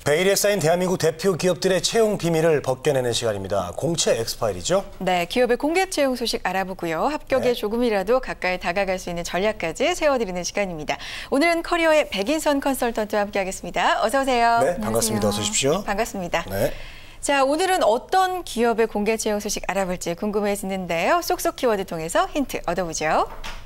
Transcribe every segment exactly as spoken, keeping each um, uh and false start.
베일에 쌓인 대한민국 대표 기업들의 채용 비밀을 벗겨내는 시간입니다. 공채 엑스파일이죠? 네, 기업의 공개 채용 소식 알아보고요. 합격에 네. 조금이라도 가까이 다가갈 수 있는 전략까지 세워드리는 시간입니다. 오늘은 커리어의 백인선 컨설턴트와 함께하겠습니다. 어서 오세요. 네, 반갑습니다. 어서 오십시오. 반갑습니다. 네. 자, 오늘은 어떤 기업의 공개 채용 소식 알아볼지 궁금해지는데요. 쏙쏙 키워드 통해서 힌트 얻어보죠.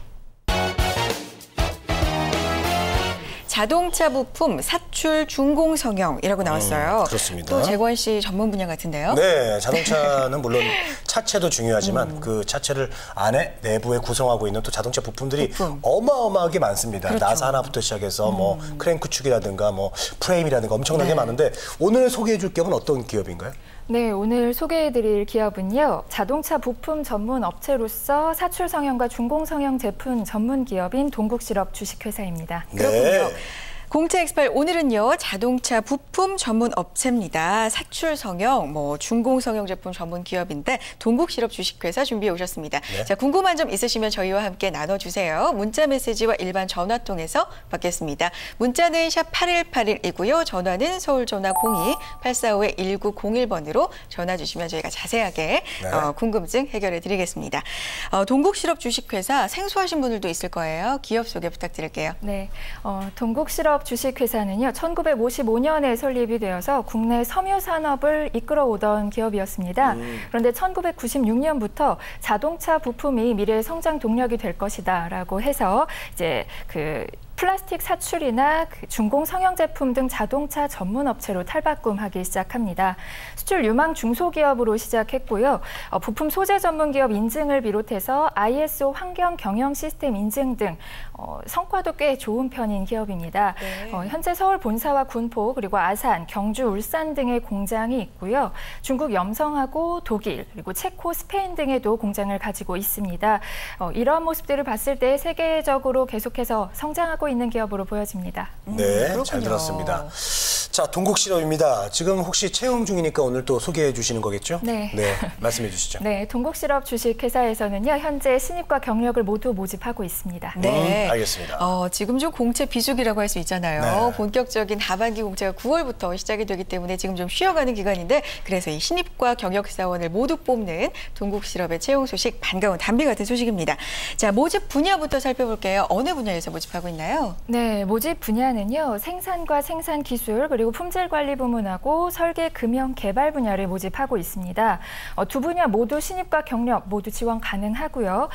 자동차 부품 사출 준공 성형이라고 나왔어요. 음, 그렇습니다. 또 재권 씨 전문 분야 같은데요. 네, 자동차는 물론 차체도 중요하지만 음. 그 차체를 안에 내부에 구성하고 있는 또 자동차 부품들이 부품. 어마어마하게 많습니다. 그렇죠. 나사 하나부터 시작해서 음. 뭐 크랭크 축이라든가 뭐 프레임이라든가 엄청나게 네. 많은데 오늘 소개해줄 기업은 어떤 기업인가요? 네, 오늘 소개해드릴 기업은요. 자동차 부품 전문 업체로서 사출 성형과 준공 성형 제품 전문 기업인 동국실업 주식회사입니다. 네. 그렇군요. 공채 엑스파일 오늘은요. 자동차 부품 전문 업체입니다. 사출 성형, 뭐 준공 성형 제품 전문 기업인데 동국실업 주식회사 준비해 오셨습니다. 네. 자, 궁금한 점 있으시면 저희와 함께 나눠주세요. 문자 메시지와 일반 전화 통해서 받겠습니다. 문자는 샵 팔일팔일이고요. 전화는 서울 전화 공이 팔사오 일구공일 번으로 전화 주시면 저희가 자세하게 네. 어, 궁금증 해결해 드리겠습니다. 어, 동국실업 주식회사 생소하신 분들도 있을 거예요. 기업 소개 부탁드릴게요. 네, 어, 동국실업 주식회사는요, 천구백오십오 년에 설립이 되어서 국내 섬유 산업을 이끌어오던 기업이었습니다. 음. 그런데 천구백구십육 년부터 자동차 부품이 미래의 성장 동력이 될 것이다라고 해서 이제 그 플라스틱 사출이나 준공 성형 제품 등 자동차 전문 업체로 탈바꿈하기 시작합니다. 수출 유망 중소기업으로 시작했고요. 어, 부품 소재 전문 기업 인증을 비롯해서 아이에스오 환경 경영 시스템 인증 등 어, 성과도 꽤 좋은 편인 기업입니다. 네. 어, 현재 서울 본사와 군포 그리고 아산, 경주, 울산 등의 공장이 있고요. 중국 염성하고 독일 그리고 체코, 스페인 등에도 공장을 가지고 있습니다. 어, 이러한 모습들을 봤을 때 세계적으로 계속해서 성장하고 있는 기업으로 보여집니다. 네, 음, 잘 들었습니다. 자, 동국실업입니다. 지금 혹시 채용 중이니까 오늘 또 소개해 주시는 거겠죠? 네. 네, 말씀해 주시죠. 네, 동국실업 주식회사에서는요, 현재 신입과 경력을 모두 모집하고 있습니다. 네, 음, 알겠습니다. 어, 지금 좀 공채 비수기라고 할 수 있잖아요. 네. 본격적인 하반기 공채가 구월부터 시작이 되기 때문에 지금 좀 쉬어가는 기간인데 그래서 이 신입과 경력 사원을 모두 뽑는 동국실업의 채용 소식 반가운 담비 같은 소식입니다. 자, 모집 분야부터 살펴볼게요. 어느 분야에서 모집하고 있나요? 네, 모집 분야는요, 생산과 생산 기술 그리고 품질 관리 부문하고 설계, 금형, 개발 분야를 모집하고 있습니다. 어, 두 분야 모두 신입과 경력 모두 지원 가능하고요.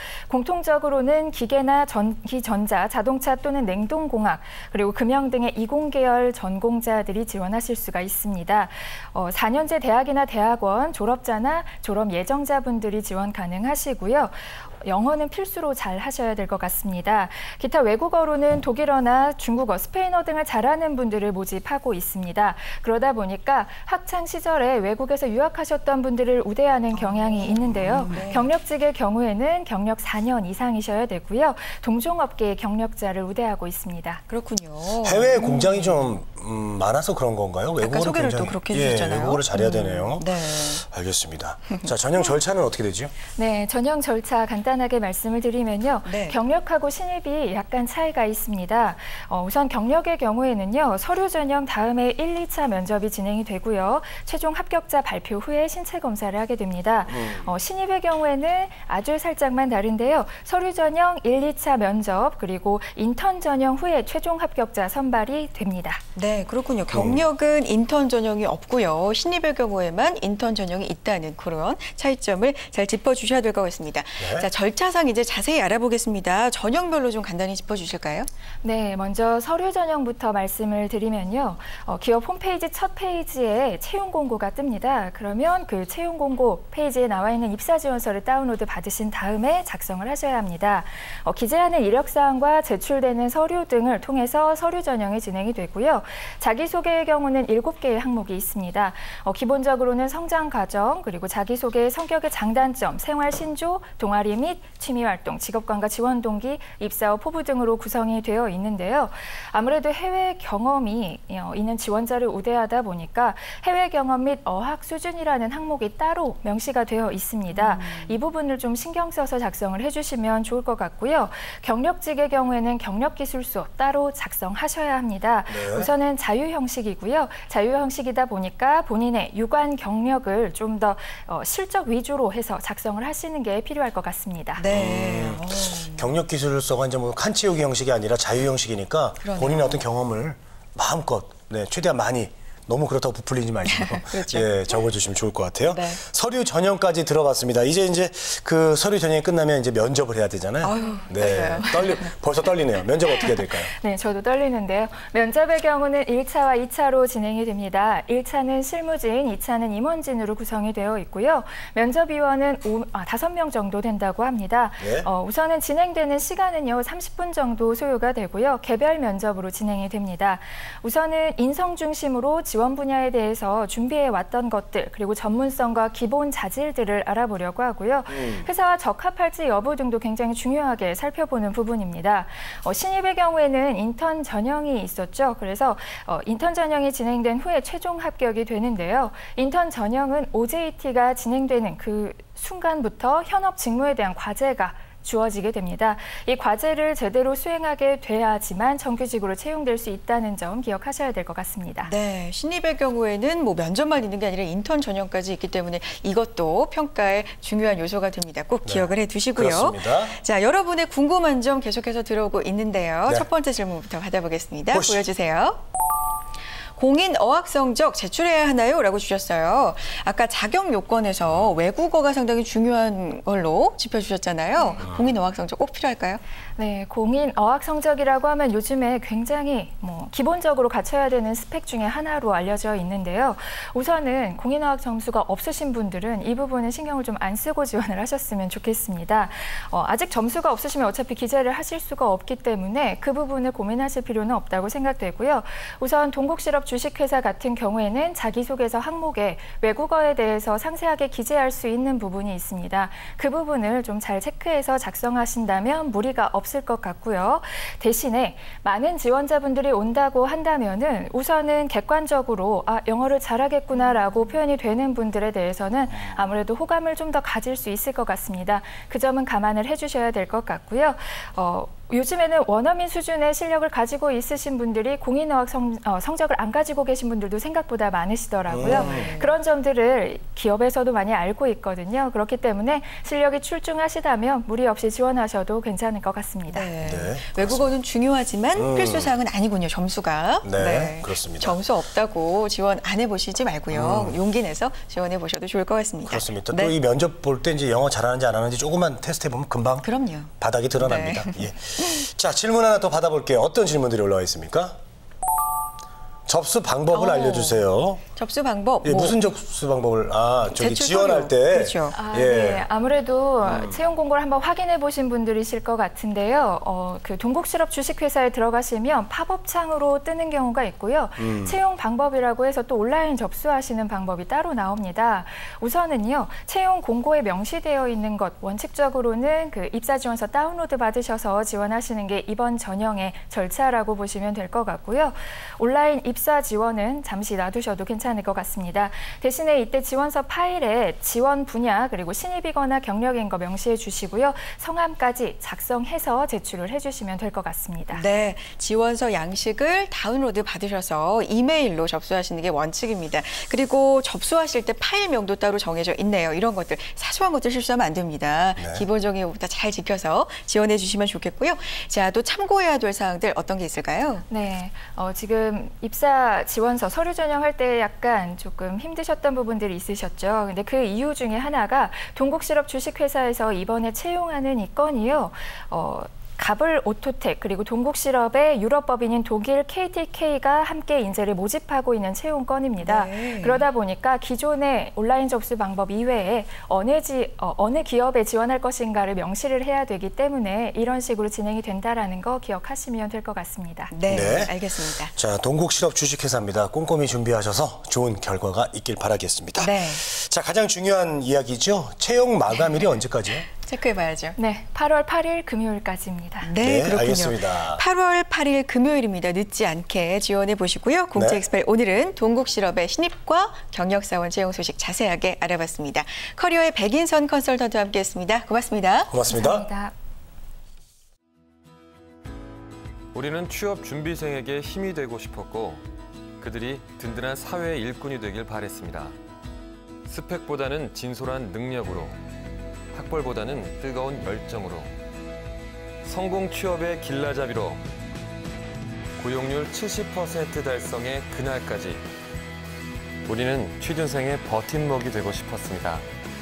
공통적으로는 기계나 전기, 전자, 자동차 또는 냉동공학 그리고 금형 등의 이공 계열 전공자들이 지원하실 수가 있습니다. 어, 사 년제 대학이나 대학원 졸업자나 졸업 예정자분들이 지원 가능하시고요. 영어는 필수로 잘 하셔야 될 것 같습니다. 기타 외국어로는 독일어나 중국어, 스페인어 등을 잘하는 분들을 모집하고 있습니다. 그러다 보니까 학창 시절에 외국에서 유학하셨던 분들을 우대하는 경향이 있는데요. 네. 경력직의 경우에는 경력 사 년 이상이셔야 되고요. 동종업계의 경력자를 우대하고 있습니다. 그렇군요. 해외 공장이 좀 음, 많아서 그런 건가요? 아까 소개를 또 그렇게 해주셨잖아요. 예, 외국어를 잘해야 되네요. 음, 네. 알겠습니다. 자, 전형 절차는 어떻게 되죠? 네, 전형 절차 간단하게 말씀을 드리면요. 네. 경력하고 신입이 약간 차이가 있습니다. 어, 우선 경력의 경우에는요. 서류 전형 다음에 일, 이 차 면접이 진행이 되고요. 최종 합격자 발표 후에 신체 검사를 하게 됩니다. 음. 어, 신입의 경우에는 아주 살짝만 다른데요. 서류 전형 일, 이 차 면접 그리고 인턴 전형 후에 최종 합격자 선발이 됩니다. 네, 그렇군요. 경력은 인턴 전형이 없고요. 신입의 경우에만 인턴 전형이 있다는 그런 차이점을 잘 짚어주셔야 될 것 같습니다. 네. 자, 절차상 이제 자세히 알아보겠습니다. 전형별로 좀 간단히 짚어주실까요? 네, 먼저 서류 전형부터 말씀을 드리면요. 어, 기업 홈페이지 첫 페이지에 채용 공고가 뜹니다. 그러면 그 채용 공고 페이지에 나와 있는 입사 지원서를 다운로드 받으신 다음에 작성을 하셔야 합니다. 어, 기재하는 이력사항과 제출되는 서류 등을 통해서 서류 전형이 진행이 되고요. 자기소개의 경우는 일곱 개의 항목이 있습니다. 어, 기본적으로는 성장 과정, 그리고 자기소개의 성격의 장단점, 생활 신조, 동아리 및 취미활동, 직업관과 지원 동기, 입사 후 포부 등으로 구성이 되어 있는데요. 아무래도 해외 경험이 있는 지원자를 우대하다 보니까 해외 경험 및 어학 수준이라는 항목이 따로 명시가 되어 있습니다. 음. 이 부분을 좀 신경 써서 작성을 해주시면 좋을 것 같고요. 경력직의 경우에는 경력기술서 따로 작성하셔야 합니다. 네. 우선은 자유 형식이고요. 자유 형식이다 보니까 본인의 유관 경력을 좀 더 어, 실적 위주로 해서 작성을 하시는 게 필요할 것 같습니다. 네. 음, 경력기술서가 이제 뭐 칸 채우기 형식이 아니라 자유 형식이니까 그러네요. 본인의 어떤 경험을 마음껏 네, 최대한 많이 너무 그렇다고 부풀리지 마시고 그렇죠. 예, 적어주시면 좋을 것 같아요. 네. 서류 전형까지 들어봤습니다. 이제 이제 그 서류 전형이 끝나면 이제 면접을 해야 되잖아요. 아유, 네, 떨리 벌써 떨리네요. 면접 어떻게 해야 될까요? 네, 저도 떨리는데요. 면접의 경우는 일 차와 이 차로 진행이 됩니다. 일 차는 실무진, 이 차는 임원진으로 구성이 되어 있고요. 면접위원은 다섯 명 정도 된다고 합니다. 네? 어, 우선은 진행되는 시간은요 삼십 분 정도 소요가 되고요. 개별 면접으로 진행이 됩니다. 우선은 인성 중심으로 지원 분야에 대해서 준비해 왔던 것들 그리고 전문성과 기본 자질들을 알아보려고 하고요. 음. 회사와 적합할지 여부 등도 굉장히 중요하게 살펴보는 부분입니다. 어, 신입의 경우에는 인턴 전형이 있었죠. 그래서 어, 인턴 전형이 진행된 후에 최종 합격이 되는데요. 인턴 전형은 오제이티가 진행되는 그 순간부터 현업 직무에 대한 과제가 주어지게 됩니다. 이 과제를 제대로 수행하게 돼야지만 정규직으로 채용될 수 있다는 점 기억하셔야 될 것 같습니다. 네, 신입의 경우에는 뭐 면접만 있는 게 아니라 인턴 전형까지 있기 때문에 이것도 평가의 중요한 요소가 됩니다. 꼭 네, 기억을 해두시고요. 그렇습니다. 자, 여러분의 궁금한 점 계속해서 들어오고 있는데요. 네. 첫 번째 질문부터 받아보겠습니다. 보시. 보여주세요. 공인 어학 성적 제출해야 하나요? 라고 주셨어요. 아까 자격 요건에서 외국어가 상당히 중요한 걸로 짚어주셨잖아요. 네. 공인 어학 성적 꼭 필요할까요? 네, 공인 어학 성적이라고 하면 요즘에 굉장히 뭐 기본적으로 갖춰야 되는 스펙 중에 하나로 알려져 있는데요. 우선은 공인 어학 점수가 없으신 분들은 이 부분은 신경을 좀 안 쓰고 지원을 하셨으면 좋겠습니다. 어, 아직 점수가 없으시면 어차피 기재를 하실 수가 없기 때문에 그 부분을 고민하실 필요는 없다고 생각되고요. 우선 동국실업 주식회사 같은 경우에는 자기소개서 항목에 외국어에 대해서 상세하게 기재할 수 있는 부분이 있습니다. 그 부분을 좀 잘 체크해서 작성하신다면 무리가 없을 것 같고요. 대신에 많은 지원자분들이 온다고 한다면은 우선은 객관적으로 아, 영어를 잘하겠구나라고 표현이 되는 분들에 대해서는 아무래도 호감을 좀 더 가질 수 있을 것 같습니다. 그 점은 감안을 해주셔야 될 것 같고요. 어, 요즘에는 원어민 수준의 실력을 가지고 있으신 분들이 공인어학 성, 어, 성적을 안 가지고 계신 분들도 생각보다 많으시더라고요. 음. 그런 점들을 기업에서도 많이 알고 있거든요. 그렇기 때문에 실력이 출중하시다면 무리 없이 지원하셔도 괜찮을 것 같습니다. 네. 네, 외국어는 중요하지만 음. 필수사항은 아니군요, 점수가. 네, 네, 그렇습니다. 점수 없다고 지원 안 해보시지 말고요. 음. 용기 내서 지원해보셔도 좋을 것 같습니다. 그렇습니다. 네. 또 이 면접 볼 때 이제 영어 잘하는지 안 하는지 조금만 테스트해보면 금방 그럼요. 바닥이 드러납니다. 네. 예. 자, 질문 하나 더 받아볼게요. 어떤 질문들이 올라와 있습니까? 접수 방법을 오. 알려주세요. 접수 방법? 예, 뭐. 무슨 접수 방법을? 아, 저기 지원할 때. 그렇죠. 아, 예. 네. 아무래도 음. 채용 공고를 한번 확인해 보신 분들이실 것 같은데요. 어, 그 동국실업 주식회사에 들어가시면 팝업 창으로 뜨는 경우가 있고요. 음. 채용 방법이라고 해서 또 온라인 접수하시는 방법이 따로 나옵니다. 우선은요, 채용 공고에 명시되어 있는 것, 원칙적으로는 그 입사 지원서 다운로드 받으셔서 지원하시는 게 이번 전형의 절차라고 보시면 될 것 같고요. 온라인 입 입사 지원은 잠시 놔두셔도 괜찮을 것 같습니다. 대신에 이때 지원서 파일에 지원 분야 그리고 신입이거나 경력인 거 명시해 주시고요. 성함까지 작성해서 제출을 해주시면 될 것 같습니다. 네, 지원서 양식을 다운로드 받으셔서 이메일로 접수하시는 게 원칙입니다. 그리고 접수하실 때 파일명도 따로 정해져 있네요. 이런 것들, 사소한 것들 실수하면 안 됩니다. 네. 기본적인 것부터 잘 지켜서 지원해 주시면 좋겠고요. 자, 또 참고해야 될 사항들 어떤 게 있을까요? 네, 어, 지금 입사 지원서 서류 전형할 때 약간 조금 힘드셨던 부분들이 있으셨죠. 근데 그 이유 중에 하나가 동국실업 주식회사에서 이번에 채용하는 이 건이요. 어, 가블 오토텍 그리고 동국실업의 유럽법인인 독일 케이티케이가 함께 인재를 모집하고 있는 채용 건입니다. 네. 그러다 보니까 기존의 온라인 접수 방법 이외에 어느, 지, 어, 어느 기업에 지원할 것인가를 명시를 해야 되기 때문에 이런 식으로 진행이 된다는 거 기억하시면 될 것 같습니다. 네, 네, 알겠습니다. 자, 동국실업 주식회사입니다. 꼼꼼히 준비하셔서 좋은 결과가 있길 바라겠습니다. 네. 자, 가장 중요한 이야기죠. 채용 마감일이 언제까지요? 체크해봐야죠. 네, 팔월 팔일 금요일까지입니다. 네, 네, 그렇군요. 알겠습니다. 팔월 팔일 금요일입니다. 늦지 않게 지원해 보시고요. 공채 네. 엑스파일 오늘은 동국실업의 신입과 경력사원 채용 소식 자세하게 알아봤습니다. 커리어의 백인선 컨설턴트와 함께했습니다. 고맙습니다. 고맙습니다. 감사합니다. 우리는 취업 준비생에게 힘이 되고 싶었고 그들이 든든한 사회의 일꾼이 되길 바랬습니다. 스펙보다는 진솔한 능력으로, 학벌보다는 뜨거운 열정으로, 성공 취업의 길라잡이로, 고용률 칠십 퍼센트 달성의 그날까지 우리는 취준생의 버팀목이 되고 싶었습니다.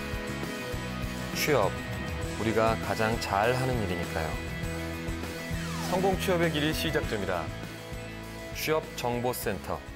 취업, 우리가 가장 잘하는 일이니까요. 성공 취업의 길이 시작됩니다. 취업정보센터.